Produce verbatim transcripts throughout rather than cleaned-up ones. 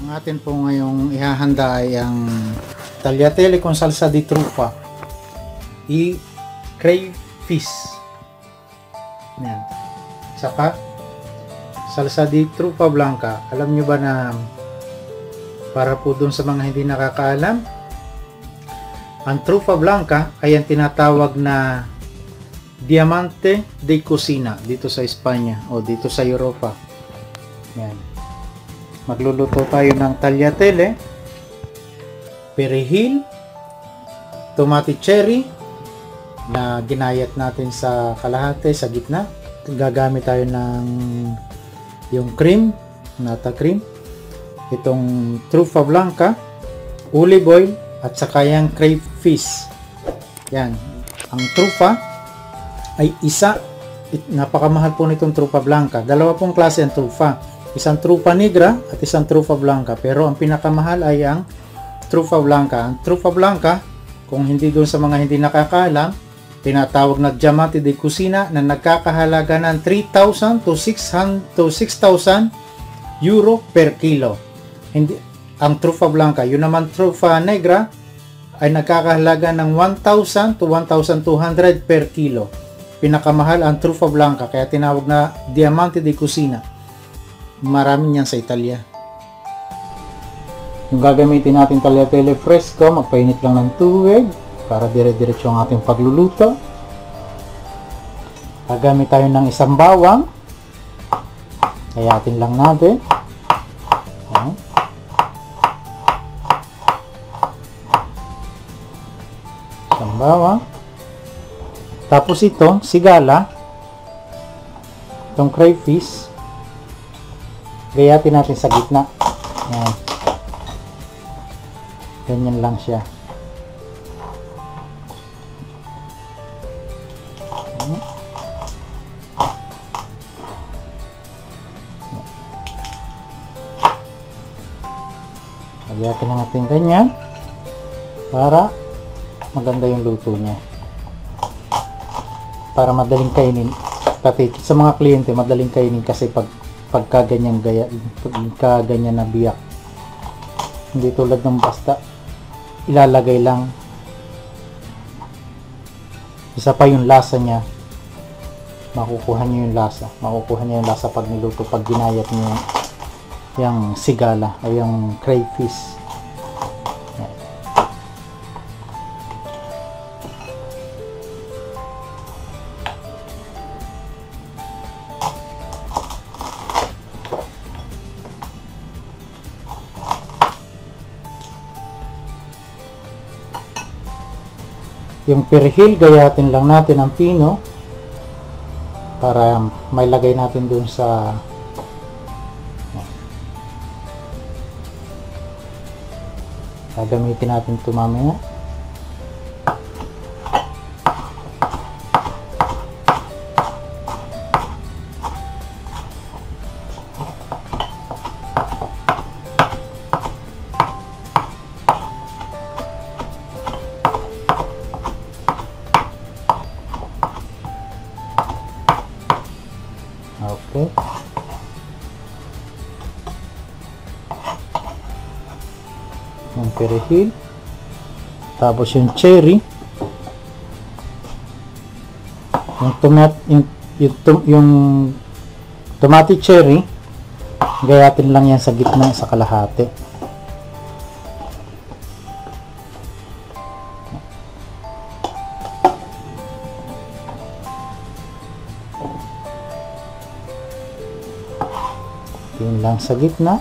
Ang atin po ngayong ihahanda ay ang tagliatelle con salsa di truffa i crayfish. Yan. Saka salsa di truffa blanca. Alam nyo ba na para po dun sa mga hindi nakakaalam, ang truffa blanca ay ang tinatawag na diamante de cocina dito sa Espanya o dito sa Europa. Yan. Magluluto tayo ng tagliatelle, perejil, tomate cherry na ginayat natin sa kalahati, sa gitna. Gagamit tayo ng yung cream, nata cream, itong truffa blanca, olive oil, at saka yung crayfish. Yan. Ang truffa ay isa, it, napakamahal po nitong truffa blanca. Dalawa pong klase ang truffa. Isang truffa negra at isang truffa blanca. Pero ang pinakamahal ay ang truffa blanca. Ang truffa blanca, kung hindi doon sa mga hindi nakakaalam, tinatawag na diamante de cocina na nagkakahalaga ng three thousand to six thousand euro per kilo. Hindi, ang truffa blanca. Yun naman truffa negra ay nagkakahalaga ng one thousand to one thousand two hundred per kilo. Pinakamahal ang truffa blanca, kaya tinawag na diamante de cocina. Marami niyan sa Italia. Yung gagamitin natin tagliatelle fresco, magpainit lang ng tubig para dire-diretso ang ating pagluluto. Gagamit tayo ng isang bawang. Kayatin lang natin. Ayan. Isang bawang. Tapos ito, sigala. Itong crayfish. Gayatin natin sa gitna. Ayan. Ganyan lang siya. Ayan. Gayatin na natin ganyan para maganda yung luto niya. Para madaling kainin. Pati sa mga kliyente, madaling kainin kasi pag pagka ganyan gaya, pagka ganyan na biyak. Hindi tulad ng basta ilalagay lang. Isa pa yung lasa niya. Makukuha niyo yung lasa. Makukuha niyo yung lasa pag niluto, pag ginayat niyo yung sigala o yung crayfish. Yung perejil, gayatin lang natin ang pino para may lagay natin dun sa gagamitin natin ito mamaya. Okay. Yung perejil. Tapos yung cherry. Yung tomat yung, yung, yung tomate cherry. Gayatin lang yan sa gitna, sa kalahati. Yun lang sa gitna.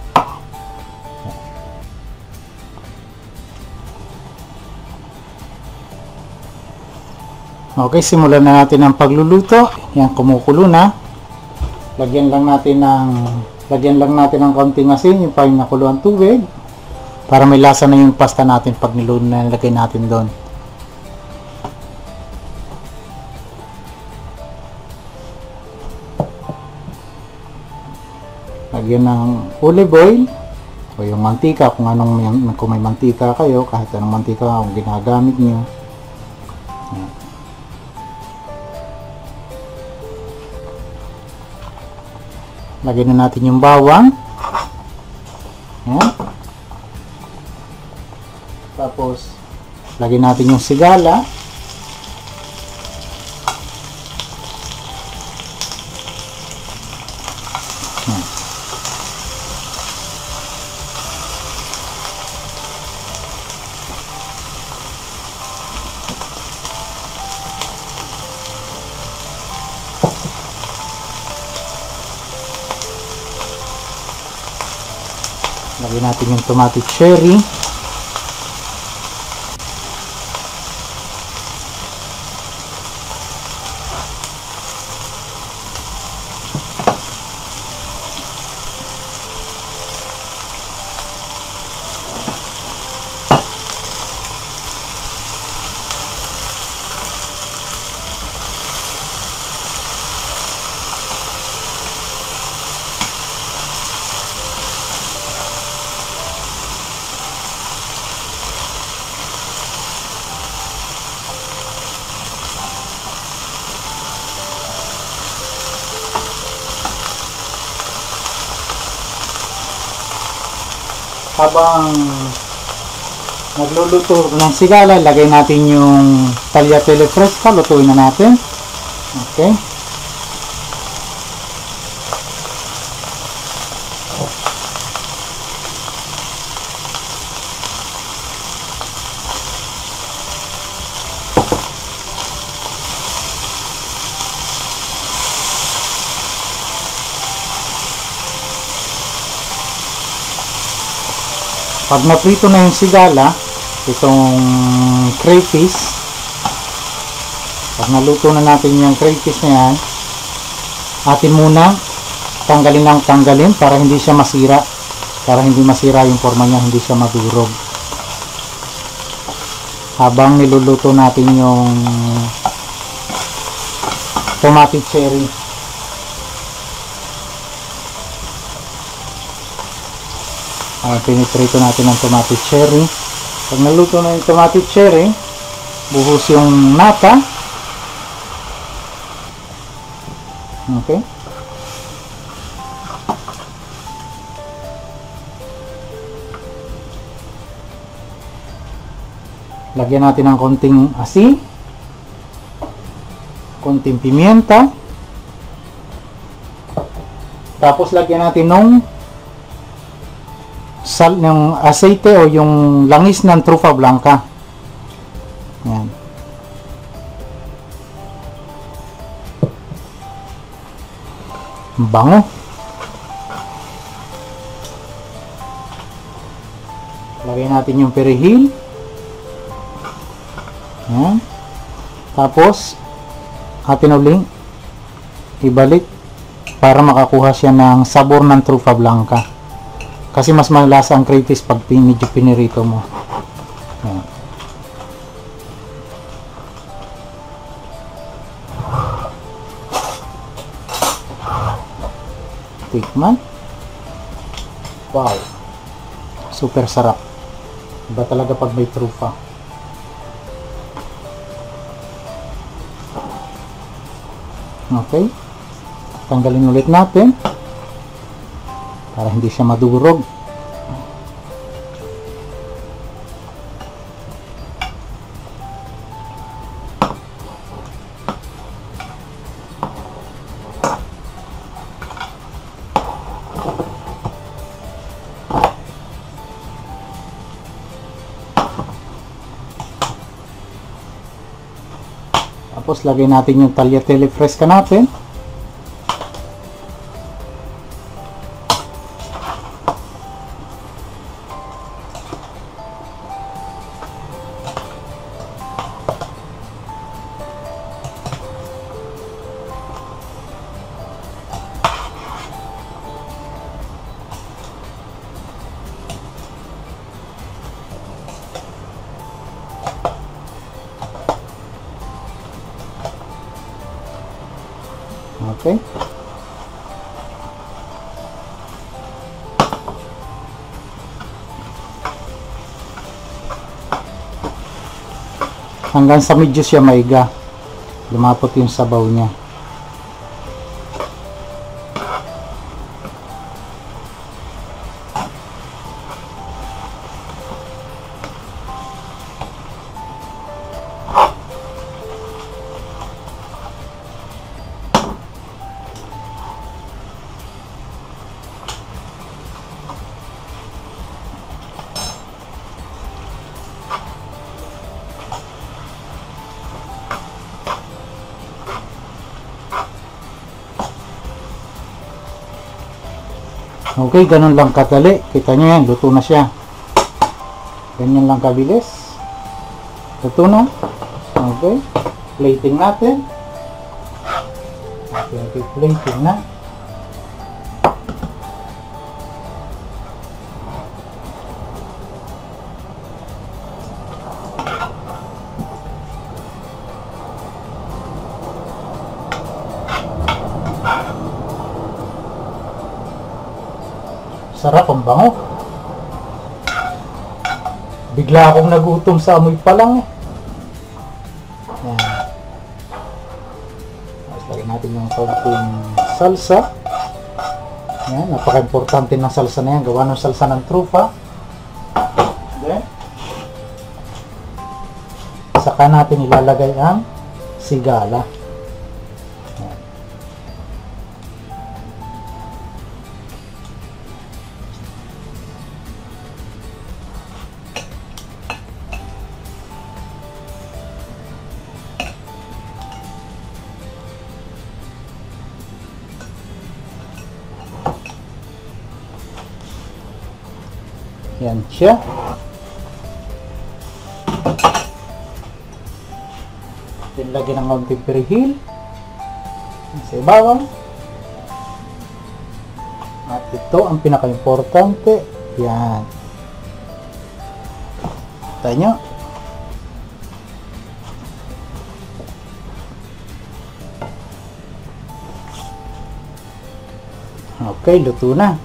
Okay, simulan na natin ang pagluluto. Yan, kumukulo na. Lagyan lang natin ng lagyan lang natin ng konting asin, yung pang nakuluan tubig para may lasa na yung pasta natin pag niluto na nilagay natin doon. Lagyan ng olive oil o yung mantika, kung anong kung may mantika kayo, kahit anong mantika kung ginagamit niyo. Lagyan na natin yung bawang. Ayan. Tapos, lagyan natin yung sigala. Ayan. Lagyan natin yung tomato cherry. Habang nagluluto ng sigala, lagay natin yung tagliatelle fresca, lutuin na natin. Okay. Pag naprito na yung sigala, itong crayfish, pag naluto na natin yung crayfish na yan, atin muna tanggalin lang tanggalin para hindi siya masira, para hindi masira yung forma niya, hindi siya madurog. Habang niluluto natin yung tomato cherry. Uh, piniprito natin ng tomato cherry. Pag naluto na yung tomato cherry, buhos yung nata. Okay. Lagyan natin ng konting asin, konting pimienta. Tapos lagyan natin ng sal, yung aceite o yung langis ng trufa blanca. Yan. Bango. Lagyan natin yung perihil. Yan. Tapos atin uling ibalik para makakuha siya ng sabor ng trufa blanca. Kasi mas malasa ang crayfish pag medyo pinirito mo. Ayan. Tikman. Wow. Super sarap. Iba talaga pag may trufa. Okay. Tanggalin ulit natin para hindi siya madurog. Tapos lagay natin yung tagliatelle fresca natin. Okay. Hanggang sa medyo siya maiga. Lumapot yung sabaw niya. Okay, ganun lang kadali. Kita nyo yan, luto na siya. Ganyan lang kabilis. Luto na. Okay, plating natin. Okay, okay, plating na. Sarap, ang bango. Bigla akong nagutom sa amoy pa lang eh. Yan. Tapos lagyan natin yung konting salsa. Yan, napaka-importante ng salsa na yan. Gawa ng salsa ng trufa. Then, saka natin ilalagay ang sigala. Yan siya. Then lagyan ng konting perihil sa ibabaw. At ito ang pinaka-importante. Yan. Kita nyo. Okay, luto na.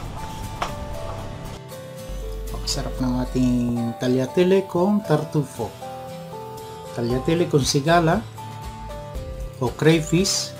Sarap ng ating tagliatelle con tartufo. Tagliatelle con sigala o crayfish